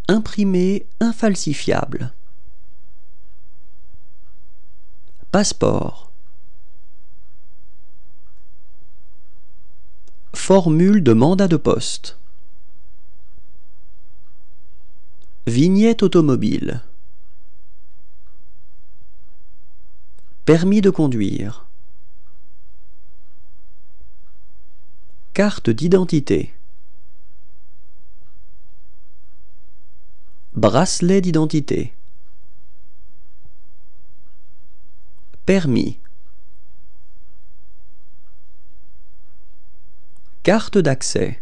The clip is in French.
Imprimé infalsifiable. Passeport. Formule de mandat de poste. Vignette automobile. Permis de conduire. Carte d'identité. Bracelet d'identité. Permis. Carte d'accès.